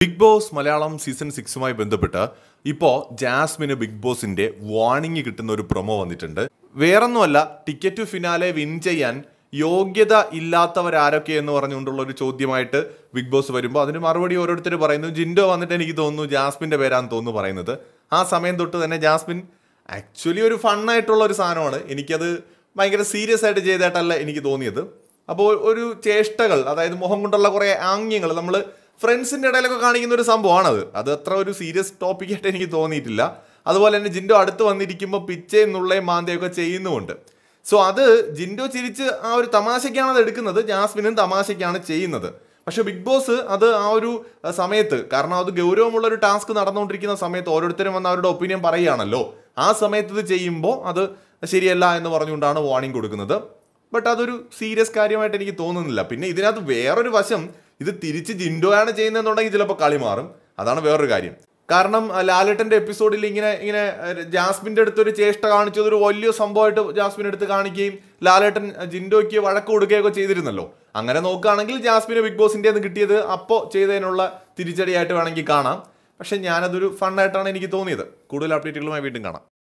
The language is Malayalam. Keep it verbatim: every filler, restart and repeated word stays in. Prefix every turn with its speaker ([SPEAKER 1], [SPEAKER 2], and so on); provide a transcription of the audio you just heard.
[SPEAKER 1] ബിഗ് ബോസ് മലയാളം സീസൺ സിക്സുമായി ബന്ധപ്പെട്ട് ഇപ്പോൾ ജാസ്മിന് ബിഗ് ബോസിന്റെ വാർണിംഗ് കിട്ടുന്ന ഒരു പ്രൊമോ വന്നിട്ടുണ്ട്. വേറൊന്നുമല്ല, ടിക്കറ്റ് ടു ഫിനാലെ വിൻ ചെയ്യാൻ യോഗ്യത ഇല്ലാത്തവരാരൊക്കെ എന്ന് പറഞ്ഞുകൊണ്ടുള്ള ഒരു ചോദ്യമായിട്ട് ബിഗ് ബോസ് വരുമ്പോൾ അതിന് മറുപടി ഓരോരുത്തർ പറയുന്നു. ജിൻഡോ വന്നിട്ട് എനിക്ക് തോന്നുന്നു ജാസ്മിന്റെ പേരാന്ന് തോന്നുന്നു പറയുന്നത്. ആ സമയം തൊട്ട് തന്നെ ജാസ്മിൻ ആക്ച്വലി ഒരു ഫണ്ണായിട്ടുള്ള ഒരു സാധനമാണ്. എനിക്കത് ഭയങ്കര സീരിയസ് ആയിട്ട് ചെയ്തിട്ടല്ല എനിക്ക് തോന്നിയത്. അപ്പോൾ ഒരു ചേഷ്ടകൾ, അതായത് മുഖം കൊണ്ടുള്ള കുറേ ആംഗ്യങ്ങൾ നമ്മൾ ഫ്രണ്ട്സിൻ്റെ ഇടയിലൊക്കെ കാണിക്കുന്ന ഒരു സംഭവമാണത്. അത് അത്ര ഒരു സീരിയസ് ടോപ്പിക്കായിട്ട് എനിക്ക് തോന്നിയിട്ടില്ല. അതുപോലെ തന്നെ ജിൻഡോ അടുത്ത് വന്നിരിക്കുമ്പോൾ പിച്ചയും നുള്ളയും മാന്തയൊക്കെ ചെയ്യുന്നുമുണ്ട്. സോ അത് ജിൻഡോ ചിരിച്ച് ആ ഒരു തമാശയ്ക്കാണ് അത് എടുക്കുന്നത്, ജാസ്മിനും തമാശയ്ക്കാണ് ചെയ്യുന്നത്. പക്ഷെ ബിഗ് ബോസ് അത് ആ ഒരു സമയത്ത്, കാരണം അത് ഗൗരവമുള്ള ഒരു ടാസ്ക് നടന്നുകൊണ്ടിരിക്കുന്ന സമയത്ത് ഓരോരുത്തരും വന്ന് അവരുടെ ഒപ്പീനിയൻ പറയുകയാണല്ലോ, ആ സമയത്ത് ഇത് ചെയ്യുമ്പോൾ അത് ശരിയല്ല എന്ന് പറഞ്ഞുകൊണ്ടാണ് വാർണിംഗ് കൊടുക്കുന്നത്. ബട്ട് അതൊരു സീരിയസ് കാര്യമായിട്ട് എനിക്ക് തോന്നുന്നില്ല. പിന്നെ ഇതിനകത്ത് വേറൊരു വശം, ഇത് തിരിച്ച് ജിൻഡോയാണ് ചെയ്യുന്നതെന്നുണ്ടെങ്കിൽ ചിലപ്പോൾ കളി മാറും. അതാണ് വേറൊരു കാര്യം. കാരണം ലാലേട്ടൻ്റെ എപ്പിസോഡിൽ ഇങ്ങനെ ഇങ്ങനെ ജാസ്മിൻ്റെ അടുത്തൊരു ചേഷ്ട കാണിച്ചത് ഒരു വലിയ സംഭവമായിട്ട് ജാസ്മിൻ്റെ അടുത്ത് കാണിക്കുകയും ലാലേട്ടൻ ജിൻഡോയ്ക്ക് വഴക്ക് കൊടുക്കുകയൊക്കെ ചെയ്തിരുന്നല്ലോ. അങ്ങനെ നോക്കുകയാണെങ്കിൽ ജാസ്മിന് ബിഗ് ബോസിൻ്റെ നിന്ന് കിട്ടിയത് അപ്പോൾ ചെയ്തതിനുള്ള തിരിച്ചടിയായിട്ട് വേണമെങ്കിൽ കാണാം. പക്ഷെ ഞാനതൊരു ഫണ്ണായിട്ടാണ് എനിക്ക് തോന്നിയത്. കൂടുതൽ അപ്ഡേറ്റുകളുമായി വീണ്ടും കാണാം.